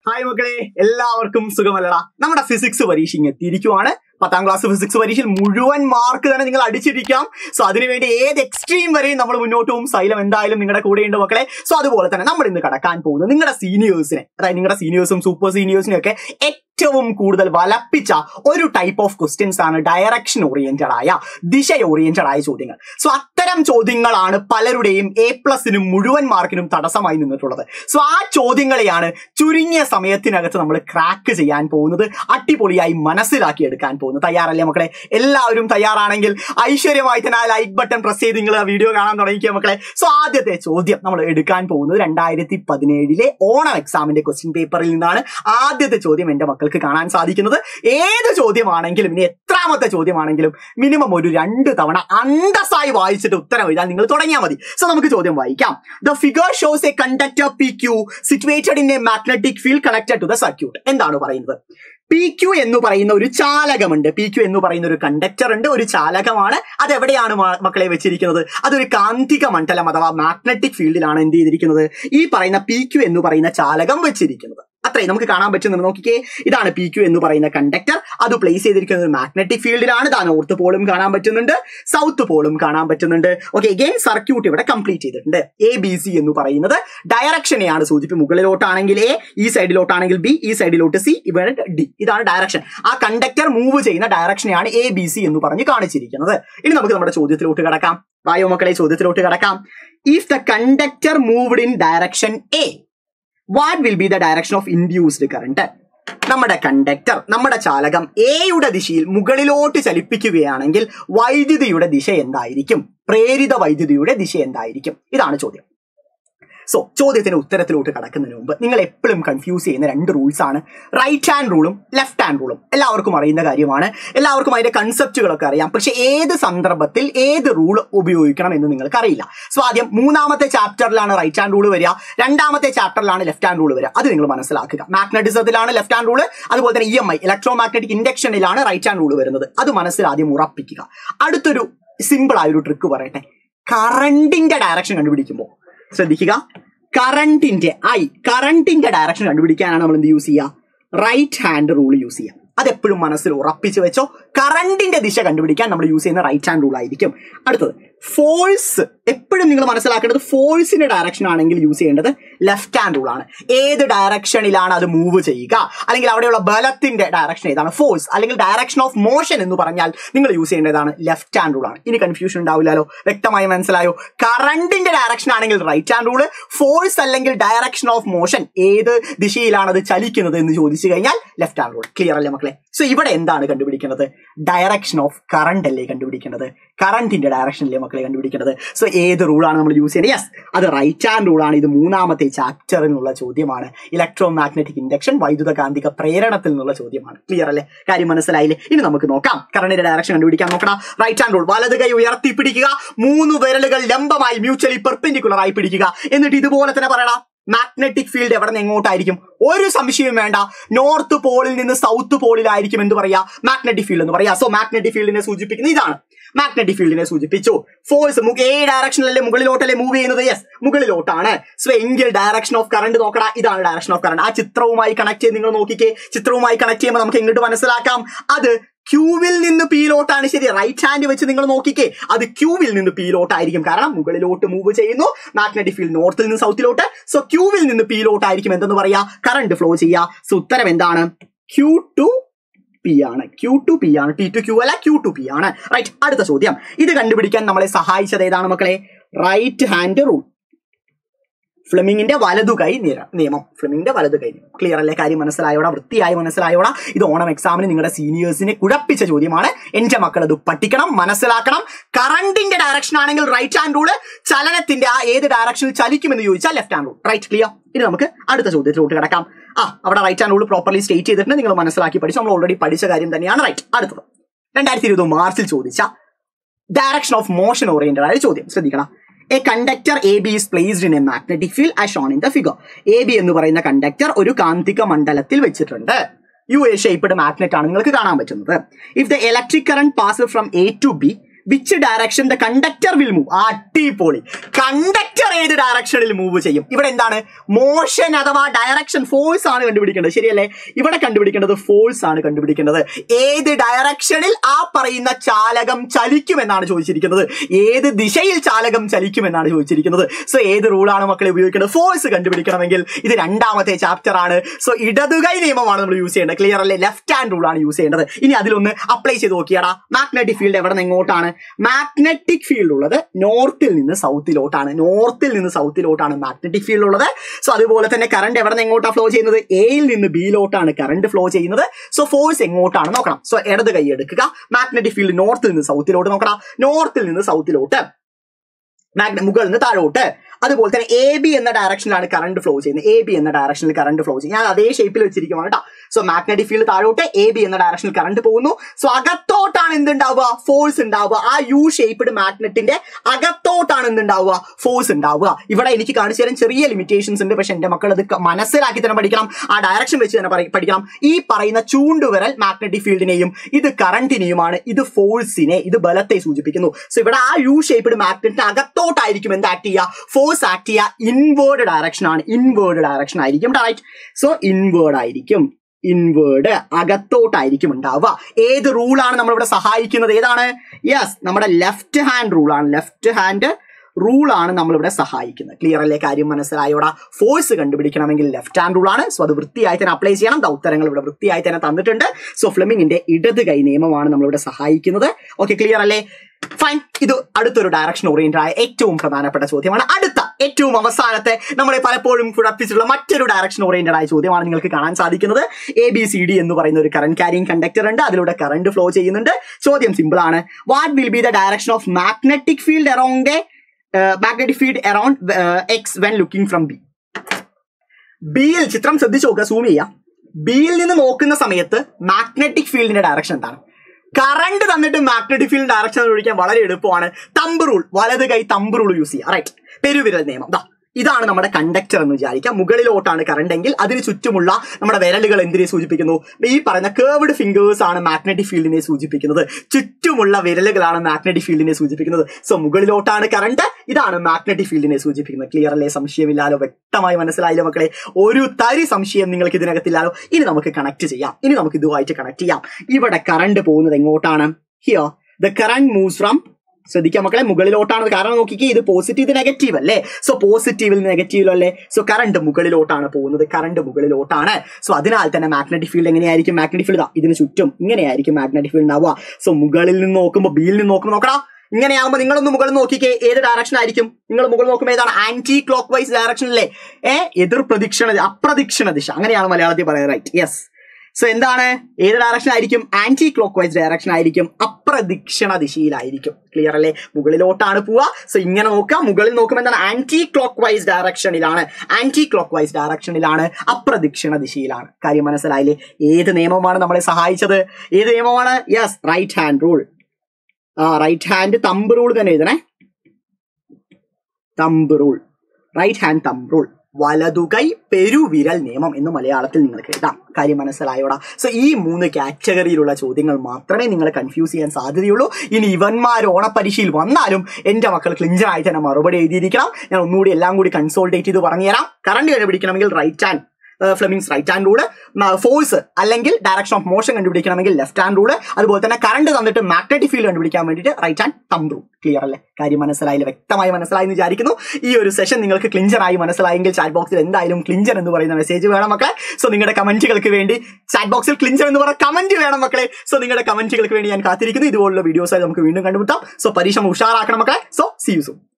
Hi മക്കളെ, എല്ലാവർക്കും സുഖമല്ലടാ. നമ്മുടെ ഫിസിക്സ് പരീക്ഷ എത്തിയിരിക്കുവാണ്. 10ാം ക്ലാസ് ഫിസിക്സ് പരീക്ഷയിൽ മുഴുവൻ മാർക്ക് തന്നെ നിങ്ങൾ അടിച്ചിരിക്കാം. സോ അതിനുവേണ്ടി ഏത് എക്സ്ട്രീം വരെയും നമ്മൾ മുന്നോട്ട് പോകും. സൈലം എന്തായാലും നിങ്ങളുടെ കൂടെയുണ്ട് മക്കളെ. സോ അതുപോലെ തന്നെ നമ്മൾ ഇന്ന് കടക്കാൻ പോകുന്നത് നിങ്ങളുടെ സീനിയേഴ്സിനെ, അതായത് നിങ്ങളുടെ സീനിയേഴ്സും സൂപ്പർ സീനിയേഴ്സിനെ ഒക്കെ ഏറ്റവും കൂടുതൽ വലപ്പിച്ച ഒരു ടൈപ്പ് ഓഫ് ക്വസ്റ്റ്യൻസ് ആണ് ഡയറക്ഷൻ ഓറിയന്റഡ് ആയ, ദിശ ഓറിയന്റഡ് ആയ ചോദ്യങ്ങൾ. സോ അത്തരം ചോദ്യങ്ങളാണ് പലരുടെയും A+നും മുഴുവൻ മാർക്കിനും തടസ്സമായി നിന്നിട്ടുള്ളത്. സോ ആ ചോദ്യങ്ങളെയാണ് ചുരുങ്ങിയ സമയത്തിനകത്ത് നമ്മൾ ക്രാക്ക് ചെയ്യാൻ പോകുന്നത്, അടിപൊളിയായി മനസ്സിലാക്കിയെടുക്കാൻ പോകുന്നത്. തയ്യാറല്ലേ മക്കളെ? എല്ലാവരും തയ്യാറാണെങ്കിൽ ഐശ്വര്യമായി തന്നെ ആ ലൈക്ക് ബട്ടൺ പ്രസ് ചെയ്ത് നിങ്ങൾ ആ വീഡിയോ കാണാൻ തുടങ്ങിക്കുക മക്കളെ. സോ ആദ്യത്തെ ചോദ്യം നമ്മൾ എടുക്കാൻ പോകുന്നത് 2017 ഓണം എക്സാമിന്റെ ക്വസ്റ്റ്യൻ പേപ്പറിൽ നിന്നാണ്. ആദ്യത്തെ ചോദ്യം എന്റെ മക്കൾക്ക് കാണാൻ സാധിക്കുന്നത്. ഏത് ചോദ്യമാണെങ്കിലും, ഇനി എത്രാമത്തെ ചോദ്യമാണെങ്കിലും മിനിമം ഒരു 2 തവണ അന്തസ്സായി വായിച്ചിട്ട് ഉത്തരം എഴുതാൻ നിങ്ങൾ തുടങ്ങിയാൽ മതി. സോ നമുക്ക് ചോദ്യം വായിക്കാം. The figure shows a conductor PQ situated in a magnetic field connected to the circuit. എന്താണ് പറയുന്നത്? PQ എന്ന് പറയുന്ന ഒരു ചാലകമുണ്ട്. PQ എന്ന് പറയുന്ന ഒരു കണ്ടക്ടർ ഉണ്ട്, ഒരു ചാലകമാണ്. അതെവിടെയാണ് മക്കളെ വെച്ചിരിക്കുന്നത്? അതൊരു കാന്തിക മണ്ഡലം അഥവാ മാഗ്നറ്റിക് ഫീൽഡിലാണ് എന്ത് ചെയ്തിരിക്കുന്നത്? ഈ പറയുന്ന PQ എന്ന് പറയുന്ന ചാലകം വെച്ചിരിക്കുന്നത്. അത്രയും നമുക്ക് കാണാൻ പറ്റുന്നുണ്ട്. നോക്കിക്കേ, ഇതാണ് PQ എന്ന് പറയുന്ന കണ്ടക്ടർ. അത് പ്ലേസ് ചെയ്തിരിക്കുന്നത് മാഗ്നറ്റിക് ഫീൽഡിലാണ്. ഇതാ നോർത്ത് പോളും കാണാൻ പറ്റുന്നുണ്ട്, സൗത്ത് പോളും കാണാൻ പറ്റുന്നുണ്ട്. ഓക്കെ, അഗൈൻ സർക്യൂട്ട് ഇവിടെ കംപ്ലീറ്റ് ചെയ്തിട്ടുണ്ട്. ABC എന്ന് പറയുന്നത് ഡയറക്ഷനെയാണ് സൂചിപ്പിക്കുന്നത്. മുകളിലോട്ടാണെങ്കിൽ A, ഈ സൈഡിലോട്ടാണെങ്കിൽ B, ഈ സൈഡിലോട്ട് C, ഇവിടെ D. ഇതാണ് ഡയറക്ഷൻ. ആ കണ്ടക്ടർ മൂവ് ചെയ്യുന്ന ഡയറക്ഷനെയാണ് ABC എന്ന് പറഞ്ഞ് കാണിച്ചിരിക്കുന്നത്. ഇനി നമുക്ക് നമ്മുടെ ചോദ്യത്തിലോട്ട് കടക്കാം. വായോ മക്കളെ, ചോദ്യത്തിലോട്ട് കടക്കാം. If the conductor moved in direction A, what will be the direction of induced current? നമ്മുടെ കണ്ടക്ടർ, നമ്മുടെ ചാലകം എയുടെ ദിശയിൽ മുകളിലോട്ട് ചലിപ്പിക്കുകയാണെങ്കിൽ വൈദ്യുതിയുടെ ദിശ എന്തായിരിക്കും? പ്രേരിത വൈദ്യുതിയുടെ ദിശ എന്തായിരിക്കും? ഇതാണ് ചോദ്യം. സോ ചോദ്യത്തിന് ഉത്തരത്തിലോട്ട് കടക്കുന്നതിന് മുമ്പ് നിങ്ങൾ എപ്പോഴും കൺഫ്യൂസ് ചെയ്യുന്ന 2 റൂൾസ് ആണ്, റൈറ്റ് ഹാൻഡ് റൂളും ലെഫ്റ്റ് ഹാൻഡ് റൂളും. എല്ലാവർക്കും അറിയുന്ന കാര്യമാണ്, എല്ലാവർക്കും അതിന്റെ കൺസെപ്റ്റുകളൊക്കെ അറിയാം. പക്ഷെ ഏത് സന്ദർഭത്തിൽ ഏത് റൂൾ ഉപയോഗിക്കണം എന്ന് നിങ്ങൾക്ക് അറിയില്ല. സോ ആദ്യം 3ാമത്തെ ചാപ്റ്ററിലാണ് റൈറ്റ് ഹാൻഡ് റൂൾ വരിക, 2ാമത്തെ ചാപ്റ്ററിലാണ് ലെഫ്റ്റ് ഹാൻഡ് റൂൾ വരിക. അത് നിങ്ങൾ മനസ്സിലാക്കുക. മാഗ്നറ്റിസത്തിലാണ് ലെഫ്റ്റ് ഹാൻഡ് റൂള്, അതുപോലെ തന്നെ EMI ഇലക്ട്രോ മാഗ്നറ്റിക് ഇൻഡക്ഷനിലാണ് റൈറ്റ് ഹാൻഡ് റൂൾ വരുന്നത്. അത് മനസ്സിലാദ്യം ഉറപ്പിക്കുക. അടുത്തൊരു സിമ്പിൾ ആയൊരു ട്രിക്ക് പറയട്ടെ. കറണ്ടിന്റെ ഡയറക്ഷൻ കണ്ടുപിടിക്കുമ്പോൾ ശ്രദ്ധിക്കുക, കറണ്ടിന്റെ ഡയറക്ഷൻ കണ്ടുപിടിക്കാനാണ് നമ്മൾ എന്ത് യൂസ് ചെയ്യുക? റൈറ്റ് ഹാൻഡ് റൂൾ യൂസ് ചെയ്യുക. അതെപ്പോഴും മനസ്സിൽ ഉറപ്പിച്ച് വെച്ചോ. കറണ്ടിന്റെ ദിശ കണ്ടുപിടിക്കാൻ നമ്മൾ യൂസ് ചെയ്യുന്ന റൈറ്റ് ഹാൻഡ് റൂൾ ആയിരിക്കും. അടുത്തത് ഫോഴ്സ്. എപ്പോഴും നിങ്ങൾ മനസ്സിലാക്കേണ്ടത് ഫോഴ്സിന്റെ ഡയറക്ഷൻ ആണെങ്കിൽ യൂസ് ചെയ്യേണ്ടത് ലെഫ്റ്റ് ഹാൻഡ് റൂൾ ആണ്. ഏത് ഡയറക്ഷനിലാണ് അത് മൂവ് ചെയ്യുക, അല്ലെങ്കിൽ അവിടെയുള്ള ബലത്തിന്റെ ഡയറക്ഷൻ ഏതാണ്? ഫോഴ്സ് അല്ലെങ്കിൽ ഡയറക്ഷൻ ഓഫ് മോഷൻ എന്ന് പറഞ്ഞാൽ നിങ്ങൾ യൂസ് ചെയ്യേണ്ടതാണ് ലെഫ്റ്റ് ഹാൻഡ് റൂൾ ആണ്. ഇനി കൺഫ്യൂഷൻ ഉണ്ടാവില്ലല്ലോ, വ്യക്തമായി മനസ്സിലായോ? കറണ്ടിന്റെ ഡയറക്ഷൻ ആണെങ്കിൽ റൈറ്റ് ഹാൻഡ് റൂള്, ഫോഴ്സ് അല്ലെങ്കിൽ ഡയറക്ഷൻ ഓഫ് മോഷൻ ഏത് ദിശയിലാണ് അത് ചലിക്കുന്നത് എന്ന് ചോദിച്ചു കഴിഞ്ഞാൽ ലെഫ്റ്റ് ഹാൻഡ് റൂൾ. ക്ലിയർ അല്ലേ മക്കളെ? സോ ഇവിടെ എന്താണ് കണ്ടുപിടിക്കുന്നത്? ഡയറക്ഷൻ ഓഫ് കറണ്ട് അല്ലേ കണ്ടുപിടിക്കേണ്ടത്? കറണ്ടിന്റെ ഡയറക്ഷനിലെ മക്കളെ കണ്ടുപിടിക്കേണ്ടത്. സോ ഏത് റൂളാണ് നമ്മൾ യൂസ് ചെയ്യുന്നത്? യെസ്, അത് റൈറ്റ് ഹാൻഡ് റൂളാണ്. ഇത് 3ാമത്തെ ചാപ്റ്ററിൽ നിന്നുള്ള ചോദ്യമാണ്. ഇലക്ട്രോ മാഗ്നറ്റിക് ഇൻഡക്ഷൻ, വൈദ്യുത കാന്തിക പ്രേരണത്തിൽ നിന്നുള്ള ചോദ്യമാണ്. ക്ലിയർ അല്ലേ? കാര്യം മനസ്സിലായില്ലേ? ഇനി നമുക്ക് നോക്കാം. കറണ്ടിന്റെ ഡയറക്ഷൻ കണ്ടുപിടിക്കാൻ നോക്കണം. Right hand rule. വലത് കൈ ഉയർത്തി പിടിക്കുക, 3 വിരലുകൾ ലംബമായി മ്യൂച്വലി പെർപെൻഡിക്കുലർ ആയി പിടിക്കുക. എന്നിട്ട് ഇതുപോലെ തന്നെ പറയണം, മാഗ്നറ്റിക് ഫീൽഡ് എവിടെ നിന്ന് എങ്ങോട്ടായിരിക്കും? ഒരു സംശയവും വേണ്ട, നോർത്ത് പോളിൽ നിന്ന് സൗത്ത് പോളിലായിരിക്കും എന്ത് പറയാ? മാഗ്നറ്റിക് ഫീൽഡ് എന്ന് പറയാ. സോ മാഗ്നറ്റിക് ഫീൽഡിനെ സൂചിപ്പിക്കുന്നത് ഇതാണ്. മാഗ്നറ്റിക് ഫീൽഡിനെ സൂചിപ്പിച്ചു. ഫോഴ്സ് ഏ ഡയറക്ഷനിലല്ലേ മുകളിലോട്ടല്ലേ മൂവ് ചെയ്യുന്നത്? യെസ്, മുകളിലോട്ടാണ്. സോ എങ്കിൽ ഡയറക്ഷൻ ഓഫ് കറണ്ട് നോക്കടാ, ഇതാണ് ഡയറക്ഷൻ ഓഫ് കറണ്ട്. ആ ചിത്രവുമായി കണക്ട് ചെയ്ത് നിങ്ങൾ നോക്കിക്കേ. ചിത്രവുമായി കണക്ട് ചെയ്യുമ്പോൾ നമുക്ക് എങ്ങോട്ട് മനസ്സിലാക്കാം? അത് ക്യൂവിൽ നിന്ന് പീലോട്ടാണ്. ശരി, റൈറ്റ് ഹാൻഡ് വെച്ച് നിങ്ങൾ നോക്കിക്കേ, അത് ക്യൂവിൽ നിന്ന് പീലോട്ടായിരിക്കും. കാരണം മുകളിലോട്ട് മൂവ് ചെയ്യുന്നു, മാഗ്നറ്റിക് ഫീൽഡ് നോർത്തിൽ നിന്ന് സൗത്തിലോട്ട്. സോ ക്യൂവിൽ നിന്ന് പീലോട്ടായിരിക്കും എന്തെന്ന് പറയാ? കറണ്ട് ഫ്ലോ ചെയ്യാ. സോ ഉത്തരം എന്താണ്? Q2P ആണ്. Q2P ആണ്. T2Q അല്ല, Q2P ആണ്. റൈറ്റ്. അടുത്ത ചോദ്യം. ഇത് കണ്ടുപിടിക്കാൻ നമ്മളെ സഹായിച്ചത് ഏതാണ് മക്കളെ? Right hand rule. ഫ്ലെമിങ്ങിന്റെ വലതുകൈ നിയമം. ഫ്ലെമിങ്ങിന്റെ വലതുകൈ നിയമം. ക്ലിയർ അല്ലേ? കാര്യം മനസ്സിലായോടാ? വൃത്തിയായി മനസ്സിലായോടാ? ഇത് ഓണം എക്സാമിന് നിങ്ങളുടെ സീനിയേഴ്സിനെ കുഴപ്പിച്ച ചോദ്യമാണ്. എന്റെ മക്കൾ അത് പഠിക്കണം, മനസ്സിലാക്കണം. കറണ്ടിന്റെ ഡയറക്ഷൻ ആണെങ്കിൽ റൈറ്റ് ഹാൻഡ് റൂള്, ചലനത്തിന്റെ ആ ഏത് ഡയറക്ഷനിൽ ചലിക്കുമെന്ന് ചോദിച്ചാൽ left hand rule. Right, clear? ഇനി നമുക്ക് അടുത്ത ചോദ്യത്തിലോട്ട് കിടക്കാം. അവിടെ right hand rule properly state ചെയ്തിട്ടുണ്ട്, നിങ്ങൾ മനസ്സിലാക്കി പഠിച്ചു. നമ്മൾ ഓൾറെഡി പഠിച്ച കാര്യം തന്നെയാണ്. റൈറ്റ്. അടുത്തത് 2020 മാർച്ചിൽ ചോദിച്ച ഡയറക്ഷൻ ഓഫ് മോഷൻ ഓറിയന്റഡ് ആയ ചോദ്യം ശ്രദ്ധിക്കണം. A conductor AB is placed in a magnetic field as shown in the figure. AB എന്ന് പറയുന്ന കണ്ടക്ടർ ഒരു കാന്തിക മണ്ഡലത്തിൽ വെച്ചിട്ടുണ്ട്. UA ഷേപ്ഡ് മാഗ്നറ്റ് ആണ് നിങ്ങൾക്ക് കാണാൻ പറ്റുന്നത്. If the electric current passes from A to B, which direction the conductor will move. അടിപൊളി. കണ്ടക്ടർ ഏത് ഡയറക്ഷനിൽ മൂവ് ചെയ്യും? ഇവിടെ എന്താണ് മോഷൻ അഥവാ ഡയറക്ഷൻ, ഫോഴ്സ് ആണ് കണ്ടുപിടിക്കേണ്ടത്. ശരിയല്ലേ? ഇവിടെ കണ്ടുപിടിക്കേണ്ടത് ഫോഴ്സ് ആണ് കണ്ടുപിടിക്കേണ്ടത്. ഏത് ഡയറക്ഷനിൽ ആ പറയുന്ന ചാലകം ചലിക്കുമെന്നാണ് ചോദിച്ചിരിക്കുന്നത്. ഏത് ദിശയിൽ ചാലകം ചലിക്കുമെന്നാണ് ചോദിച്ചിരിക്കുന്നത്. സോ ഏത് റൂളാണ് മക്കളെ ഉപയോഗിക്കേണ്ടത്? ഫോഴ്സ് കണ്ടുപിടിക്കണമെങ്കിൽ ഇത് രണ്ടാമത്തെ ചാപ്റ്റർ ആണ്. സോ ഇടതുകൈ നിയമമാണ് നമ്മൾ യൂസ് ചെയ്യേണ്ടത്. ക്ലിയർ അല്ലേ? ലെഫ്റ്റ് ഹാൻഡ് റൂളാണ് യൂസ് ചെയ്യേണ്ടത്. ഇനി അതിലൊന്ന് അപ്ലൈ ചെയ്ത് നോക്കിയാടാ. മാഗ്നറ്റിക് ഫീൽഡ് എവിടെ നിന്ന് എങ്ങോട്ടാണ്? മാഗ്നറ്റിക് ഫീൽഡ് ഉള്ളത് നോർത്തിൽ നിന്ന് സൗത്തിലോട്ടാണ്. നോർത്തിൽ നിന്ന് സൗത്തിലോട്ടാണ് മാഗ്നറ്റിക് ഫീൽഡ് ഉള്ളത്. സോ അതുപോലെ തന്നെ കറണ്ട് എവിടെ നിന്ന് എങ്ങോട്ടാണ് ഫ്ലോ ചെയ്യുന്നത്? എയിൽ നിന്ന് ബിയിലോട്ടാണ് കറണ്ട് ഫ്ലോ ചെയ്യുന്നത്. സോ ഫോഴ്സ് എങ്ങോട്ടാണ് നോക്കണം. സോ ഇടത് കൈ എടുക്കുക. മാഗ്നറ്റിക് ഫീൽഡ് നോർത്തിൽ നിന്ന് സൗത്തിലോട്ട് നോക്കണം. നോർത്തിൽ നിന്ന് സൗത്തിലോട്ട്, മുകളിൽ നിന്ന് താഴോട്ട്. അതുപോലെ തന്നെ എ ബി എന്ന ഡയറക്ഷനിലാണ് കറണ്ട് ഫ്ലോ ചെയ്യുന്നത്. എ ബി എന്ന ഡയറക്ഷനിൽ കറണ്ട് ഫ്ലോ ചെയ്യും. ഞാൻ അതേ ഷേപ്പിൽ വെച്ചിരിക്കുകയാണ് കേട്ടോ. സോ മാഗ്നറ്റിക് ഫീൽഡ് താഴോട്ട്, എ ബി എന്ന ഡയറക്ഷനിൽ കറണ്ട് പോകുന്നു. സോ അകത്തോട്ടാണ് എന്തുണ്ടാവുക? ഫോഴ്സ് ഉണ്ടാവുക. ആ യു ഷേപ്പ്ഡ് മാഗ്നറ്റിന്റെ അകത്തോട്ടാണ് എന്തുണ്ടാവുക? ഫോഴ്സ് ഉണ്ടാവുക. ഇവിടെ എനിക്ക് കാണിച്ചു തരാൻ ചെറിയ ലിമിറ്റേഷൻസ് ഉണ്ട്. പക്ഷെ എന്റെ മക്കൾ അത് മനസ്സിലാക്കി തന്നെ പഠിക്കണം. ആ ഡയറക്ഷൻ വെച്ച് തന്നെ പഠിക്കണം. ഈ പറയുന്ന ചൂണ്ടുവിരൽ മാഗ്നറ്റിക് ഫീൽഡിനെയും ഇത് കറണ്ടിനെയുമാണ്. ഇത് ഫോഴ്സിനെ, ഇത് ബലത്തെ സൂചിപ്പിക്കുന്നു. സോ ഇവിടെ ആ യു ഷേപ്പ്ഡ് മാഗ്നറ്റിന്റെ അകത്തോട്ടായിരിക്കും എന്ത് ആക്ട് ചെയ്യുക? ഫോഴ്സ് ആക്ട് ചെയ്യുക. ഇൻവേർഡ് ഡയറക്ഷൻ ആണ്. ഇൻവേർഡ് ഡയറക്ഷൻ ആയിരിക്കും. റൈറ്റ്. സോ ഇൻവേർഡ് ആയിരിക്കും. ഇൻവേർഡ് അകത്തോട്ടായിരിക്കും ഉണ്ടാവുക. ഏത് റൂളാണ് നമ്മളിവിടെ സഹായിക്കുന്നത്? ഏതാണ്? യെസ്, നമ്മുടെ ലെഫ്റ്റ് ഹാൻഡ് റൂളാണ്. ലെഫ്റ്റ് ഹാൻഡ് റൂളാണ് നമ്മളിവിടെ സഹായിക്കുന്നത്. ക്ലിയർ അല്ലേ? കാര്യം മനസ്സിലായോടാ? ഫോഴ്സ് കണ്ടുപിടിക്കണമെങ്കിൽ ലെഫ്റ്റ് ഹാൻഡ് റൂളാണ്. സോ അത് വൃത്തിയായി തന്നെ അപ്ലൈ ചെയ്യണം. ഉത്തരങ്ങൾ ഇവിടെ വൃത്തിയായി തന്നെ തന്നിട്ടുണ്ട്. സോ ഫ്ലെമിങ്ങിന്റെ ഇടത് കൈ നിയമമാണ് നമ്മളിവിടെ സഹായിക്കുന്നത്. ഓക്കെ, ക്ലിയർ അല്ലേ? ഫൈൻ. ഇത് അടുത്തൊരു ഡയറക്ഷൻ ഓറിയന്റഡ് ആയ ഏറ്റവും പ്രധാനപ്പെട്ട ചോദ്യമാണ്. അടുത്ത ഏറ്റവും അവസാനത്തെ നമ്മളെ പലപ്പോഴും കുഴപ്പിച്ചിട്ടുള്ള മറ്റൊരു ഡയറക്ഷൻ ഓറിയന്റഡ് ആയ ചോദ്യമാണ് നിങ്ങൾക്ക് കാണാൻ സാധിക്കുന്നത്. ABCD എന്ന് പറയുന്ന ഒരു കറന്റ് ക്യാരിങ് കണ്ടക്ടർ ഉണ്ട്. അതിലൂടെ കറന്റ് ഫ്ലോ ചെയ്യുന്നുണ്ട്. ചോദ്യം സിമ്പിൾ ആണ്. What will be the direction of magnetic field around X when looking from B? ബിയിൽ ചിത്രം ശ്രദ്ധിച്ചു നോക്കുക. സൂം ചെയ്യാം. ബിയിൽ നിന്ന് നോക്കുന്ന സമയത്ത് മാഗ്നറ്റിക് ഫീൽഡിന്റെ ഡയറക്ഷൻ എന്താണ്? കറണ്ട് തന്നിട്ട് മാഗ്നറ്റിക് ഫീൽഡ് ഡയറക്ഷൻ കണ്ടുപിടിക്കാൻ വളരെ എളുപ്പമാണ്. തമ്പ് റൂൾ, വലത് കൈ തമ്പ് റൂൾ യൂസ് ചെയ്യുക. റൈറ്റ്. പെരുവിരൽ നിയമം. ഇതാണ് നമ്മുടെ കണ്ടക്ടർ എന്ന് വിചാരിക്കാം. മുകളിലോട്ടാണ് കറണ്ട് എങ്കിൽ അതിന് ചുറ്റുമുള്ള നമ്മുടെ വിരലുകൾ എന്തിനെ സൂചിപ്പിക്കുന്നു? ഈ പറയുന്ന കേർവ്ഡ് ഫിംഗേഴ്സ് ആണ് മാഗ്നറ്റിക് ഫീൽഡിനെ സൂചിപ്പിക്കുന്നത്. ചുറ്റുമുള്ള വിരലുകളാണ് മാഗ്നറ്റിക് ഫീൽഡിനെ സൂചിപ്പിക്കുന്നത്. സോ മുകളിലോട്ടാണ് കറണ്ട്. ഇതാണ് മാഗ്നറ്റിക് ഫീൽഡിനെ സൂചിപ്പിക്കുന്നത്. ക്ലിയർ അല്ലേ? സംശയമില്ലാലോ? വ്യക്തമായി മനസ്സിലായല്ലോ മക്കളെ? ഒരു തരി സംശയം നിങ്ങൾക്ക് ഇതിനകത്തില്ലാലോ? ഇനി നമുക്ക് കണക്ട് ചെയ്യാം. ഇനി നമുക്ക് ഇതുമായിട്ട് കണക്ട് ചെയ്യാം. ഇവിടെ കറണ്ട് പോകുന്നത് എങ്ങോട്ടാണ്? Here the current moves from, ശ്രദ്ധിക്കാം മക്കളെ, മുകളിലോട്ടാണ്. കാരണം നോക്കിക്കേ, ഇത് പോസിറ്റീവ്, ഇത് നെഗറ്റീവ് അല്ലേ? സോ പോസിറ്റീവിൽ നെഗറ്റീവിലല്ലേ? സോ കറണ്ട് മുകളിലോട്ടാണ് പോകുന്നത്. കറണ്ട് മുകളിലോട്ടാണ്. സോ അതിനാൽ തന്നെ മാഗ്നറ്റിക് ഫീൽഡ് എങ്ങനെയായിരിക്കും? മാഗ്നറ്റിക് ഫീൽഡ് ഇതിന് ചുറ്റും ഇങ്ങനെയായിരിക്കും മാഗ്നറ്റിക് ഫീൽഡ് ഉണ്ടാവുക. സോ മുകളിൽ നിന്ന് നോക്കുമ്പോൾ, ബിയിൽ നിന്ന് നോക്കുമ്പോൾ നോക്കടാ, ഇങ്ങനെയാകുമ്പോൾ നിങ്ങളൊന്ന് മുകളിൽ നോക്കിക്കേ, ഏത് ഡയറക്ഷൻ ആയിരിക്കും? നിങ്ങൾ മുകളിൽ നോക്കുമ്പോൾ ഏതാണ്? ആന്റി ക്ലോക്ക് വൈസ് ഡയറക്ഷൻ അല്ലേ? എതിർ പ്രദക്ഷിണ, അപ്രദക്ഷിണ ദിശ, അങ്ങനെയാണ് മലയാളത്തിൽ പറയുന്നത്. റൈറ്റ്. യെസ്. സോ എന്താണ്? ഏത് ഡയറക്ഷൻ ആയിരിക്കും? ആന്റി ക്ലോക്ക് വൈസ് ഡയറക്ഷൻ ആയിരിക്കും. അപ്രദക്ഷിണ ദിശയിലായിരിക്കും. ക്ലിയർ അല്ലേ? മുകളിലോട്ടാണ് പോവുക. സോ ഇങ്ങനെ നോക്കുക. മുകളിൽ നോക്കുമ്പോൾ എന്താണ്? ആന്റി ക്ലോക്ക് വൈസ് ഡയറക്ഷനിലാണ്. ആന്റി ക്ലോക്ക് വൈസ് ഡയറക്ഷനിലാണ്. അപ്രദക്ഷിണ ദിശയിലാണ്. കാര്യം മനസ്സിലായില്ലേ? ഏത് നിയമമാണ് നമ്മളെ സഹായിച്ചത്? ഏത് നിയമമാണ്? Yes, right hand rule. Right hand thumb rule തന്നെ എഴുതണേ. Thumb rule, right hand thumb rule. വലതുകൈ പെരുവിരൽ നിയമം എന്ന് മലയാളത്തിൽ നിങ്ങൾക്ക് എഴുതാം. കാര്യം മനസ്സിലായോടാ? സോ ഈ 3 കാറ്റഗറിയിലുള്ള ചോദ്യങ്ങൾ മാത്രമേ നിങ്ങളെ കൺഫ്യൂസ് ചെയ്യാൻ സാധ്യതയുള്ളൂ. ഇനി ഇവന്മാർ ഓണപ്പരീക്ഷയിൽ വന്നാലും എന്റെ മക്കൾ ക്ലിഞ്ചറായി തന്നെ മറുപടി എഴുതിയിരിക്കണം. ഞാൻ ഒന്നുകൂടി എല്ലാം കൂടി കൺസോൾട്ടേറ്റ് ചെയ്ത് പറഞ്ഞുതരാം. കറണ്ട് കണ്ടുപിടിക്കണമെങ്കിൽ right hand, Fleming's right hand rule. Force അല്ലെങ്കിൽ ഡയറക്ഷൻ ഓഫ് മോഷൻ കണ്ടുപിടിക്കണമെങ്കിൽ ലെഫ്റ്റ് ഹാൻഡ് റൂള്. അതുപോലെ തന്നെ കറണ്ട് തന്നിട്ട് മാഗ്നറ്റിക് ഫീൽഡ് കണ്ടുപിടിക്കാൻ വേണ്ടിയിട്ട് right hand thumb rule. Clear അല്ലേ? കാര്യം മനസ്സിലായില്ല? വ്യക്തമായി മനസ്സിലായി എന്ന് വിചാരിക്കുന്നു. ഈ ഒരു സെഷൻ നിങ്ങൾക്ക് ക്ലിഞ്ചറായി മനസ്സിലായെങ്കിൽ ചാറ്റ് ബോക്സിൽ എന്തായാലും ക്ലിഞ്ചർ എന്ന് പറയുന്ന മെസ്സേജ് വേണം മക്കളെ. സോ നിങ്ങളുടെ കമന്റുകൾക്ക് വേണ്ടി ചാറ്റ് ബോക്സിൽ ക്ലിഞ്ചർ എന്ന് പറയുന്ന കമന്റ് വേണം മക്കളെ. സോ നിങ്ങളുടെ കമന്റുകൾക്ക് വേണ്ടി ഞാൻ കാത്തിരിക്കുന്നു. ഇതുപോലുള്ള വീഡിയോസ് ആയി നമുക്ക് വീണ്ടും കണ്ടുമുട്ടാം. സോ പരീക്ഷ ഉഷാറാക്കണം മക്കളെ. So see you soon.